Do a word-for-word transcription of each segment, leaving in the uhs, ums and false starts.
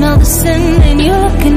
all of a sudden and you're looking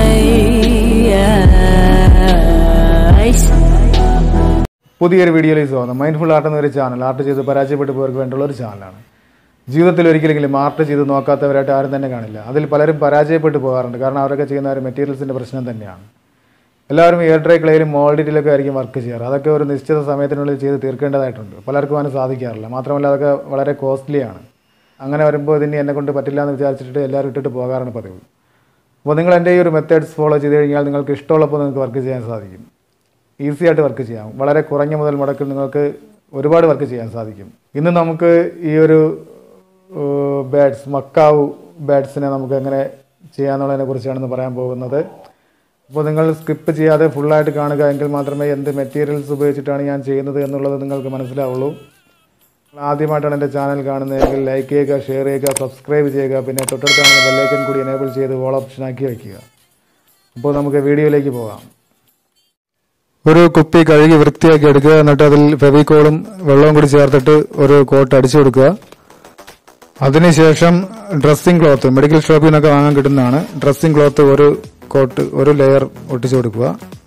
nice. പുതിയൊരു വീഡിയോയിലേക്ക് സ്വാഗതം. മൈൻഡ്ഫുൾ ആർട്ട് എന്നൊരു ചാനൽ, ആർട്ട് ചെയ്ത് പരാജയപ്പെട്ടു പോയവർക്ക് വേണ്ടിയുള്ള ഒരു ചാനലാണ്. ജീവിതത്തിൽ ഒരിക്കലെങ്കിലും ആർട്ട് ചെയ്ത് നോക്കാത്തവരായിട്ട് ആരും തന്നെ കാണില്ല. അതിൽ പലരും പരാജയപ്പെട്ടു പോകാറുണ്ട്. കാരണം അവരൊക്കെ ചെയ്യുന്ന ഒരു മെറ്റീരിയൽസിൻ്റെ പ്രശ്നം തന്നെയാണ്. എല്ലാവരും എയർ ഡ്രൈ ക്ലേയിലും മോൾഡിറ്റിലൊക്കെ ആയിരിക്കും വർക്ക് ചെയ്യാറ്. അതൊക്കെ ഒരു നിശ്ചിത സമയത്തിനുള്ളിൽ ചെയ്ത് തീർക്കേണ്ടതായിട്ടുണ്ട്. പലർക്കും അതിന് സാധിക്കാറില്ല. മാത്രമല്ല അതൊക്കെ വളരെ കോസ്റ്റ്ലിയാണ്. അങ്ങനെ വരുമ്പോൾ ഇതിന് എന്നെ കൊണ്ട് പറ്റില്ല എന്ന് വിചാരിച്ചിട്ട് എല്ലാവരും ഇട്ടിട്ട് പോകാറാണ് പതിവ്. അപ്പോൾ നിങ്ങൾ എൻ്റെ ഈ ഒരു മെത്തേഡ്സ് ഫോളോ ചെയ്ത് കഴിഞ്ഞാൽ നിങ്ങൾക്ക് ഇഷ്ടമുള്ളപ്പോൾ നിങ്ങൾക്ക് വർക്ക് ചെയ്യാൻ സാധിക്കും. ഈസി ആയിട്ട് വർക്ക് ചെയ്യാം. വളരെ കുറഞ്ഞ മുതൽ മുടക്കിൽ നിങ്ങൾക്ക് ഒരുപാട് വർക്ക് ചെയ്യാൻ സാധിക്കും. ഇന്ന് നമുക്ക് ഈ ഒരു ബാഡ്സ് മക്കാവു ബാഡ്സിനെ നമുക്ക് എങ്ങനെ ചെയ്യാമെന്നുള്ളതിനെ കുറിച്ചാണ് പറയാൻ പോകുന്നത്. അപ്പോൾ നിങ്ങൾ സ്കിപ്പ് ചെയ്യാതെ ഫുള്ളായിട്ട് കാണുക. എങ്കിൽ മാത്രമേ എന്ത് മെറ്റീരിയൽസ് ഉപയോഗിച്ചിട്ടാണ് ഞാൻ ചെയ്യുന്നത് എന്നുള്ളത് നിങ്ങൾക്ക് മനസ്സിലാവുള്ളൂ. ആദ്യമായിട്ടാണ് എൻ്റെ ചാനൽ കാണുന്നതെങ്കിൽ ലൈക്ക് ചെയ്യുക, ഷെയർ ചെയ്യുക, സബ്സ്ക്രൈബ് ചെയ്യുക. പിന്നെ തൊട്ടടുത്താണ് ബെല്ലൈക്കൻ കൂടി എനേബിൾ ചെയ്ത് ഓൾ ഓപ്ഷൻ ആക്കി വയ്ക്കുക. അപ്പോൾ നമുക്ക് വീഡിയോയിലേക്ക് പോകാം. ഒരു കുപ്പി കഴുകി വൃത്തിയാക്കി എടുക്കുക. എന്നിട്ട് അതിൽ ഫെവിക്കോളും വെള്ളവും കൂടി ചേർത്തിട്ട് ഒരു കോട്ട് അടിച്ചു കൊടുക്കുക. അതിനുശേഷം ഡ്രസ്സിംഗ് ക്ലോത്ത് മെഡിക്കൽ ഷോപ്പിൽ നിന്നൊക്കെ വാങ്ങാൻ കിട്ടുന്നതാണ്. ഡ്രസ്സിംഗ് ക്ലോത്ത് ഒരു കോട്ട് ഒരു ലെയർ ഒട്ടിച്ചു കൊടുക്കുക.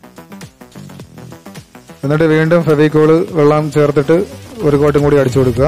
എന്നിട്ട് വീണ്ടും ഫെവിക്കോള് വെള്ളം ചേർത്തിട്ട് ഒരു കോട്ടും കൂടി അടിച്ചു കൊടുക്കുക.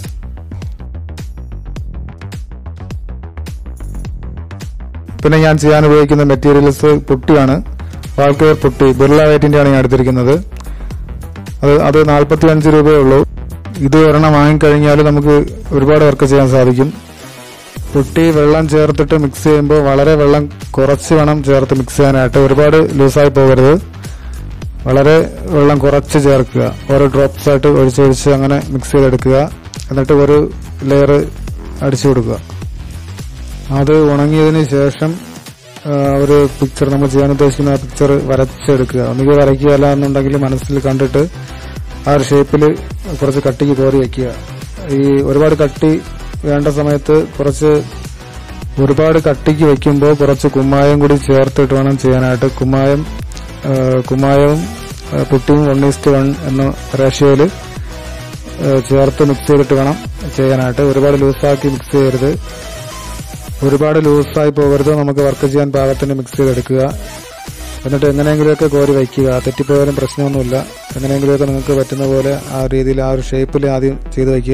പിന്നെ ഞാൻ ചെയ്യാൻ ഉപയോഗിക്കുന്ന മെറ്റീരിയൽസ് പുട്ടിയാണ്. വാൾക്കെയർ പുട്ടി ബിർള വൈറ്റിൻ്റെയാണ് ഞാൻ എടുത്തിരിക്കുന്നത്. അത് അത് നാൽപ്പത്തി അഞ്ച് രൂപയേ ഉള്ളൂ. ഇത് ഒരെണ്ണം വാങ്ങിക്കഴിഞ്ഞാൽ നമുക്ക് ഒരുപാട് വർക്ക് ചെയ്യാൻ സാധിക്കും. പുട്ടി വെള്ളം ചേർത്തിട്ട് മിക്സ് ചെയ്യുമ്പോൾ വളരെ വെള്ളം കുറച്ച് വേണം ചേർത്ത് മിക്സ് ചെയ്യാനായിട്ട്. ഒരുപാട് ലൂസായി പോകരുത്. വളരെ വെള്ളം കുറച്ച് ചേർക്കുക. ഓരോ ഡ്രോപ്സ് ആയിട്ട് ഒഴിച്ചൊഴിച്ച് അങ്ങനെ മിക്സ് ചെയ്തെടുക്കുക. എന്നിട്ട് ഒരു ലെയർ അടിച്ചു കൊടുക്കുക. അത് ഉണങ്ങിയതിന് ശേഷം ഒരു പിക്ചർ നമ്മൾ ചെയ്യാൻ ഉദ്ദേശിക്കുന്ന ആ പിക്ചർ വരച്ചെടുക്കുക. ഒന്നുകിൽ വരയ്ക്കുക, അല്ല എന്നുണ്ടെങ്കിൽ മനസ്സിൽ കണ്ടിട്ട് ആ ഒരു ഷേപ്പിൽ കുറച്ച് കട്ടിക്ക് കോരി വയ്ക്കുക. ഈ ഒരുപാട് കട്ടി വേണ്ട സമയത്ത് കുറച്ച് ഒരുപാട് കട്ടിക്ക് വയ്ക്കുമ്പോൾ കുറച്ച് കുമ്മായം കൂടി ചേർത്തിട്ട് വേണം ചെയ്യാനായിട്ട്. കുമ്മായം കുമ്മായവും പുട്ടിയും വൺ ഈസ്റ്റ് വൺ എന്ന റേഷ്യോയിൽ ചേർത്ത് മിക്സ് ചെയ്തിട്ട് വേണം ചെയ്യാനായിട്ട്. ഒരുപാട് ലൂസാക്കി മിക്സ് ചെയ്യരുത്, ഒരുപാട് ലൂസായി പോകരുത്. നമുക്ക് വർക്ക് ചെയ്യാൻ പാകത്തിന് മിക്സ് ചെയ്തെടുക്കുക. എന്നിട്ട് എങ്ങനെയെങ്കിലുമൊക്കെ കോരി വയ്ക്കുക. തെറ്റിപ്പോയാലും പ്രശ്നമൊന്നുമില്ല. എങ്ങനെയെങ്കിലുമൊക്കെ നിങ്ങൾക്ക് പറ്റുന്ന പോലെ ആ രീതിയിൽ ആ ഒരു ഷേപ്പിൽ ആദ്യം ചെയ്ത് വയ്ക്കുക.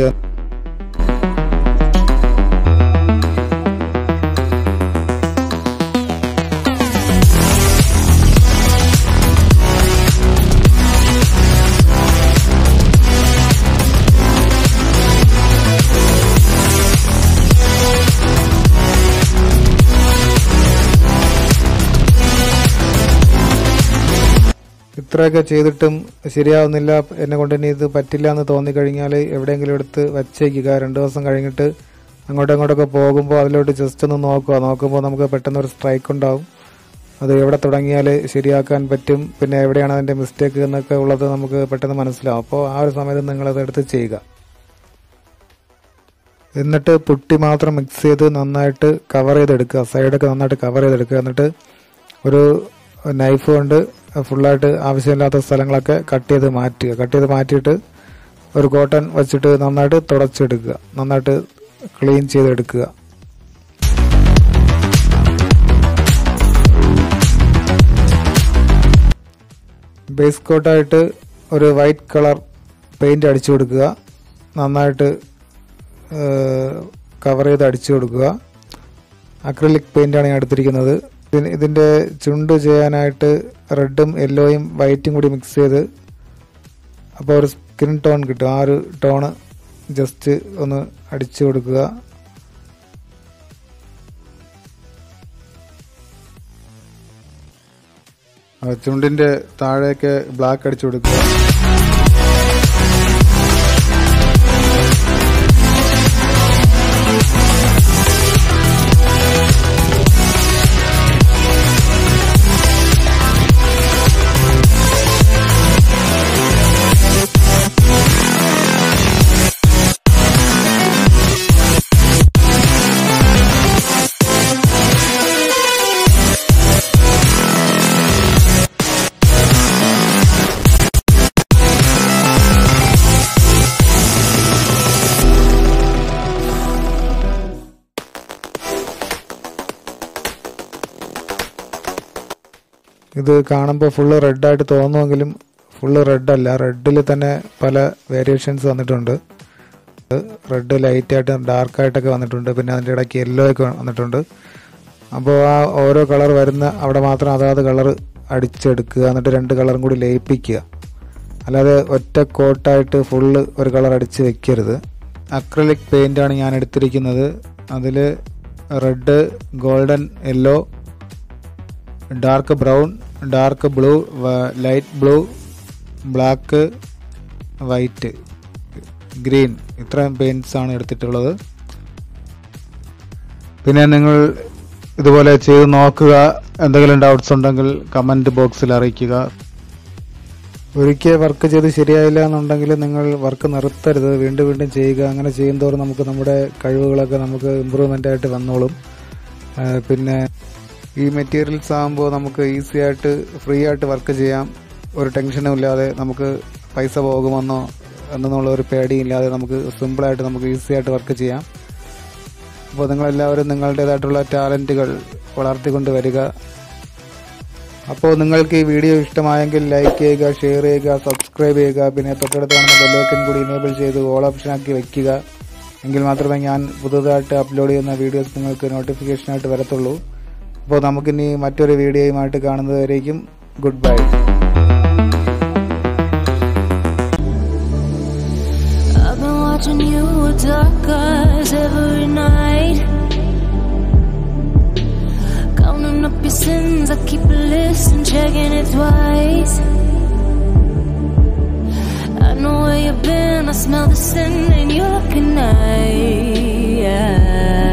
ഇത്രയൊക്കെ ചെയ്തിട്ടും ശരിയാവുന്നില്ല, എന്നെ കൊണ്ട് ഇനി ഇത് പറ്റില്ല എന്ന് തോന്നിക്കഴിഞ്ഞാൽ എവിടെയെങ്കിലും എടുത്ത് വച്ചേക്കുക. രണ്ടു ദിവസം കഴിഞ്ഞിട്ട് അങ്ങോട്ടും അങ്ങോട്ടൊക്കെ പോകുമ്പോൾ അതിലോട്ട് ജസ്റ്റ് ഒന്ന് നോക്കുക. നോക്കുമ്പോൾ നമുക്ക് പെട്ടെന്ന് ഒരു സ്ട്രൈക്ക് ഉണ്ടാവും. അത് എവിടെ തുടങ്ങിയാൽ ശരിയാക്കാൻ പറ്റും, പിന്നെ എവിടെയാണ് അതിൻ്റെ മിസ്റ്റേക്ക് എന്നൊക്കെ ഉള്ളത് നമുക്ക് പെട്ടെന്ന് മനസ്സിലാവും. അപ്പോൾ ആ ഒരു സമയത്ത് നിങ്ങളത് എടുത്ത് ചെയ്യുക. എന്നിട്ട് പുട്ടി മാത്രം മിക്സ് ചെയ്ത് നന്നായിട്ട് കവർ ചെയ്തെടുക്കുക. സൈഡൊക്കെ നന്നായിട്ട് കവർ ചെയ്തെടുക്കുക. എന്നിട്ട് ഒരു നൈഫ് കൊണ്ട് ഫുള്ളായിട്ട് ആവശ്യമില്ലാത്ത സ്ഥലങ്ങളൊക്കെ കട്ട് ചെയ്ത് മാറ്റുക. കട്ട് ചെയ്ത് മാറ്റിയിട്ട് ഒരു കോട്ടൺ വച്ചിട്ട് നന്നായിട്ട് തുടച്ചെടുക്കുക. നന്നായിട്ട് ക്ലീൻ ചെയ്തെടുക്കുക. ബേസ് കോട്ടായിട്ട് ഒരു വൈറ്റ് കളർ പെയിന്റ് അടിച്ചു കൊടുക്കുക. നന്നായിട്ട് കവർ ചെയ്ത് അടിച്ചു കൊടുക്കുക. അക്രിലിക് പെയിന്റാണ് ഞാൻ എടുത്തിരിക്കുന്നത്. ഇതിൻ്റെ ചുണ്ട് ചെയ്യാനായിട്ട് റെഡും യെല്ലോയും വൈറ്റും കൂടി മിക്സ് ചെയ്ത് അപ്പോൾ ഒരു സ്കിൻ ടോൺ കിട്ടും. ആ ഒരു ടോണ് ജസ്റ്റ് ഒന്ന് അടിച്ചു കൊടുക്കുക. ചുണ്ടിൻ്റെ താഴേക്ക് ബ്ലാക്ക് അടിച്ചു കൊടുക്കുക. ഇത് കാണുമ്പോൾ ഫുള്ള് റെഡായിട്ട് തോന്നുമെങ്കിലും ഫുള്ള് റെഡല്ല. റെഡിൽ തന്നെ പല വേരിയേഷൻസ് വന്നിട്ടുണ്ട്. റെഡ് ലൈറ്റായിട്ട് ഡാർക്കായിട്ടൊക്കെ വന്നിട്ടുണ്ട്. പിന്നെ അതിൻ്റെ ഇടയ്ക്ക് യെല്ലോ ഒക്കെ വന്നിട്ടുണ്ട്. അപ്പോൾ ആ ഓരോ കളർ വരുന്ന അവിടെ മാത്രം അതാത് കളർ അടിച്ചെടുക്കുക, എന്നിട്ട് രണ്ട് കളറും കൂടി ലയിപ്പിക്കുക. അല്ലാതെ ഒറ്റ കോട്ടായിട്ട് ഫുള്ള് ഒരു കളർ അടിച്ച് വെക്കരുത്. അക്രിലിക് പെയിൻ്റാണ് ഞാൻ എടുത്തിരിക്കുന്നത്. അതിൽ red, golden, yellow, dark brown, dark blue, light blue, black, white, green, ഇത്രയും പെയിൻറ്റ്സാണ് എടുത്തിട്ടുള്ളത്. പിന്നെ നിങ്ങൾ ഇതുപോലെ ചെയ്ത് നോക്കുക. എന്തെങ്കിലും ഡൗട്ട്സ് ഉണ്ടെങ്കിൽ കമൻറ്റ് ബോക്സിൽ അറിയിക്കുക. ഒരിക്കൽ വർക്ക് ചെയ്ത് ശരിയായില്ല എന്നുണ്ടെങ്കിൽ നിങ്ങൾ വർക്ക് നിർത്തരുത്, വീണ്ടും വീണ്ടും ചെയ്യുക. അങ്ങനെ ചെയ്യുന്നതോറും നമുക്ക് നമ്മുടെ കഴിവുകളൊക്കെ നമുക്ക് ഇമ്പ്രൂവ്മെൻ്റ് ആയിട്ട് വന്നോളും. പിന്നെ ഈ മെറ്റീരിയൽസ് ആകുമ്പോൾ നമുക്ക് ഈസി ആയിട്ട് ഫ്രീ ആയിട്ട് വർക്ക് ചെയ്യാം. ഒരു ടെൻഷനും ഇല്ലാതെ, നമുക്ക് പൈസ പോകുമെന്നോ എന്നുള്ള ഒരു പേടിയില്ലാതെ നമുക്ക് സിമ്പിളായിട്ട് നമുക്ക് ഈസി ആയിട്ട് വർക്ക് ചെയ്യാം. അപ്പോൾ നിങ്ങളെല്ലാവരും നിങ്ങളുടേതായിട്ടുള്ള ടാലൻറ്റുകൾ വളർത്തിക്കൊണ്ട് വരിക. അപ്പോൾ നിങ്ങൾക്ക് ഈ വീഡിയോ ഇഷ്ടമായെങ്കിൽ ലൈക്ക് ചെയ്യുക, ഷെയർ ചെയ്യുക, സബ്സ്ക്രൈബ് ചെയ്യുക. പിന്നെ തൊട്ടടുത്ത് കാണുന്ന ബെല്ലൈക്കൻ കൂടി ഇനേബിൾ ചെയ്ത് ഓൾ ഓപ്ഷനാക്കി വയ്ക്കുക. എങ്കിൽ മാത്രമേ ഞാൻ പുതുതായിട്ട് അപ്ലോഡ് ചെയ്യുന്ന വീഡിയോസ് നിങ്ങൾക്ക് നോട്ടിഫിക്കേഷനായിട്ട് വരത്തുള്ളൂ. അപ്പോൾ നമുക്കിനി മറ്റൊരു വീഡിയോയുമായിട്ട് കാണുന്നത് വരേക്കും good bye. Watching you dark eyes every night, counting up your sins. I keep a list and checking it twice. I know where you've been, I smell the sin in your looking eyes.